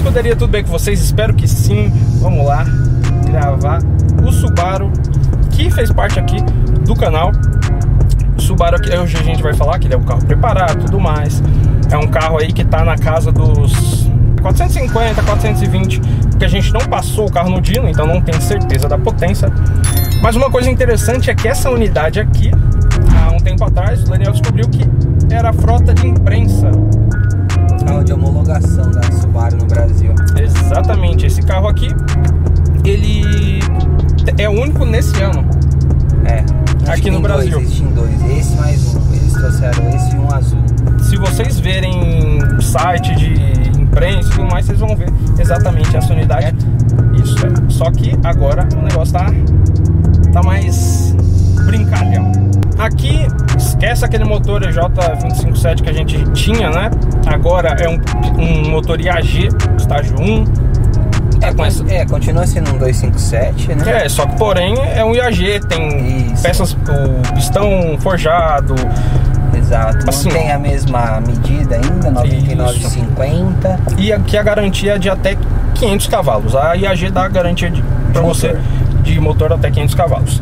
escuderia, tudo bem com vocês? Espero que sim. Vamos lá gravar o Subaru, que fez parte aqui do canal. O Subaru que hoje a gente vai falar que ele é um carro preparado e tudo mais. É um carro aí que tá na casa dos 450, 420, porque a gente não passou o carro no dyno, então não tem certeza da potência. Mas uma coisa interessante é que essa unidade aqui, há um tempo atrás, o Daniel descobriu que era a frota de imprensa. Carro de homologação da Subaru no Brasil. Exatamente, esse carro aqui, ele é único nesse ano. É, aqui no Brasil. Existem dois, esse mais um. Eles trouxeram esse e um azul. Se vocês verem o site de imprensa e tudo mais, vocês vão ver exatamente essa unidade. Isso é. Só que agora o negócio tá mais brincalhão. Aqui, esquece aquele motor EJ257 que a gente tinha, né? Agora é um motor IAG, estágio 1. Continua sendo um 257, né? É, só que porém é um IAG, tem Isso. peças, o pistão forjado. Exato, assim, não tem a mesma medida ainda, 99,50. E aqui a garantia é de até 500 cavalos. A IAG dá a garantia para você de motor até 500 cavalos.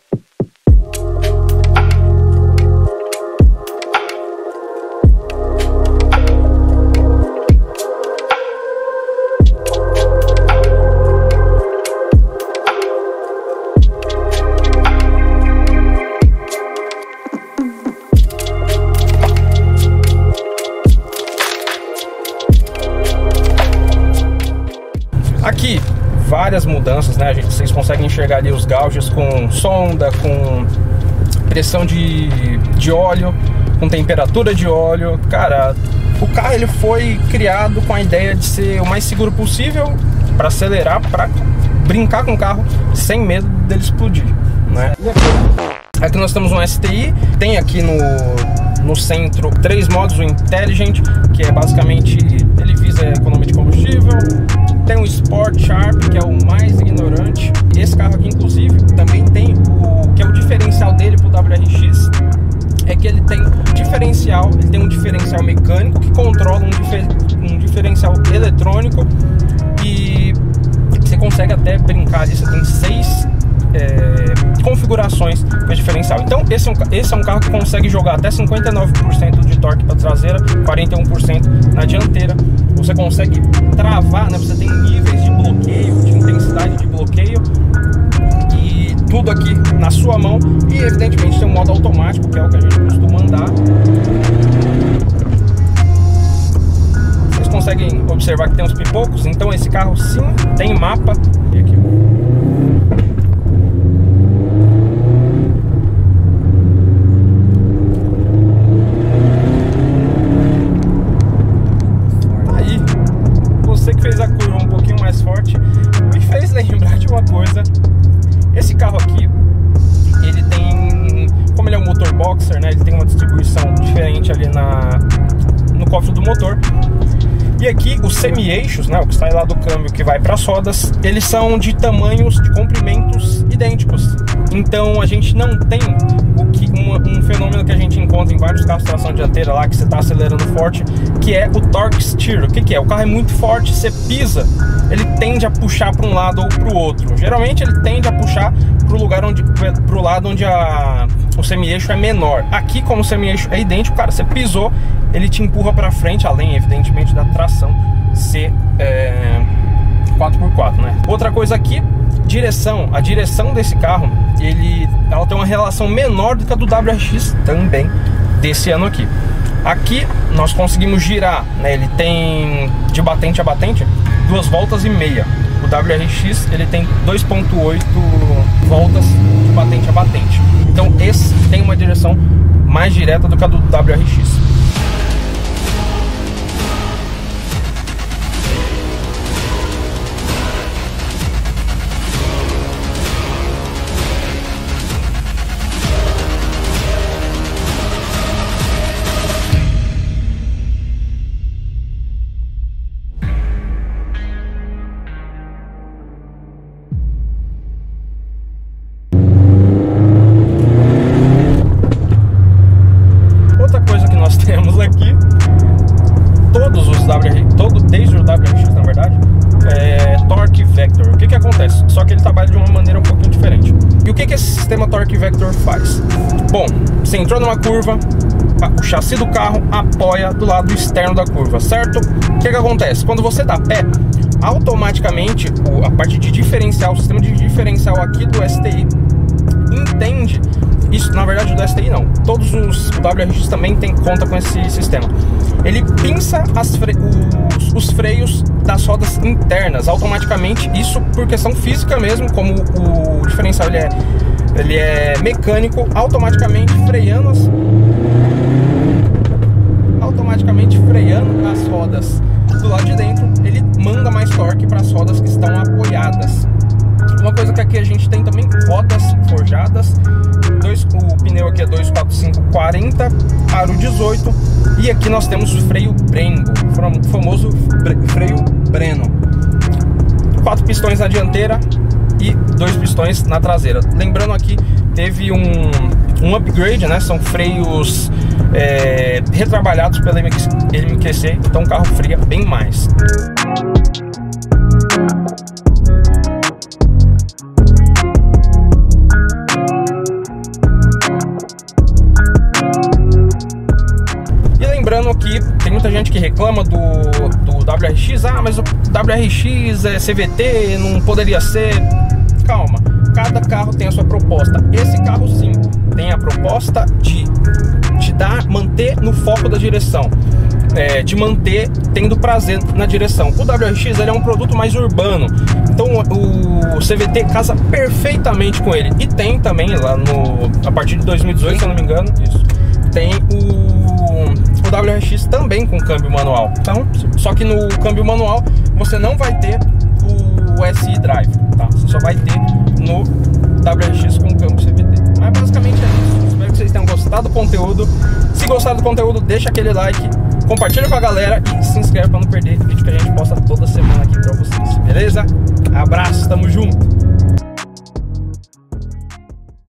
Aqui, várias mudanças, né? Vocês conseguem enxergar ali os gauges com sonda, com pressão de óleo, com temperatura de óleo. Cara, o carro ele foi criado com a ideia de ser o mais seguro possível para acelerar, para brincar com o carro sem medo dele explodir, né? Aqui nós temos um STI, tem aqui no centro 3 modos, o Intelligent, que é basicamente, ele visa a economia de combustível. Tem o Sport Sharp, que é o mais ignorante. E esse carro aqui, inclusive, também tem o que é o diferencial dele pro WRX, é que ele tem diferencial, ele tem um diferencial mecânico que controla um diferencial eletrônico, e você consegue até brincar ali, você tem 6 configurações com esse diferencial. Então esse é um carro que consegue jogar até 59% de torque para traseira, 41% na dianteira. Você consegue travar, né? Você tem níveis de bloqueio, de intensidade de bloqueio, e tudo aqui na sua mão. E evidentemente tem um modo automático, que é o que a gente costuma andar. Vocês conseguem observar que tem uns pipocos. Então esse carro sim tem mapa. E aqui, fez a curva um pouquinho mais forte, me fez lembrar de uma coisa. Esse carro aqui, ele tem, como ele é um motor boxer, né, ele tem uma distribuição diferente ali no cofre do motor. E aqui os semi-eixos, né, o que sai lá do câmbio que vai para as rodas, eles são de tamanhos, de comprimentos idênticos. Então a gente não tem um fenômeno que a gente encontra em vários carros de tração dianteira lá, que você está acelerando forte, que é o torque steer. O que é? O carro é muito forte, você pisa, ele tende a puxar para um lado ou para o outro. Geralmente ele tende a puxar para o lado onde o semi-eixo é menor. Aqui, como o semi-eixo é idêntico, cara, você pisou, ele te empurra para frente, além evidentemente da tração ser 4x4, né? Outra coisa aqui, a direção desse carro, ela tem uma relação menor do que a do WRX também desse ano aqui. Aqui nós conseguimos girar, né? Ele tem de batente a batente 2,5 voltas. O WRX ele tem 2,8 voltas de batente a batente. Então esse tem uma direção mais direta do que a do WRX. esse sistema Torque Vector faz? Bom, você entrou numa curva, o chassi do carro apoia do lado externo da curva, certo? O que acontece? Quando você dá pé, automaticamente a parte de diferencial, o sistema de diferencial aqui do STI entende isso. Na verdade, do STI não, todos os WRX também conta com esse sistema. Ele pinça os freios das rodas internas automaticamente, isso por questão física mesmo, como o diferencial ele é mecânico, automaticamente freando as rodas do lado de dentro, ele manda mais torque para as rodas que estão apoiadas. Uma coisa que aqui a gente tem também, rodas forjadas, o pneu aqui é 245/40, aro 18, e aqui nós temos o freio Brembo, o famoso freio Breno. 4 pistões na dianteira e 2 pistões na traseira. Lembrando aqui, teve um upgrade, né? São freios retrabalhados pela MQC, então o carro freia bem mais. Lembrando que tem muita gente que reclama do WRX, mas o WRX é CVT, não poderia ser. Calma, cada carro tem a sua proposta. Esse carro sim tem a proposta de manter no foco da direção, de manter tendo prazer na direção. O WRX ele é um produto mais urbano, então o CVT casa perfeitamente com ele. E tem também lá a partir de 2018, se eu não me engano, isso, tem o WRX também com câmbio manual. Então, só que no câmbio manual você não vai ter o SI Drive, tá? Você só vai ter no WRX com câmbio CVT. Mas basicamente é isso. Espero que vocês tenham gostado do conteúdo. Se gostaram do conteúdo, deixa aquele like, compartilha com a galera e se inscreve para não perder vídeo que a gente posta toda semana aqui para vocês. Beleza? Abraço, tamo junto!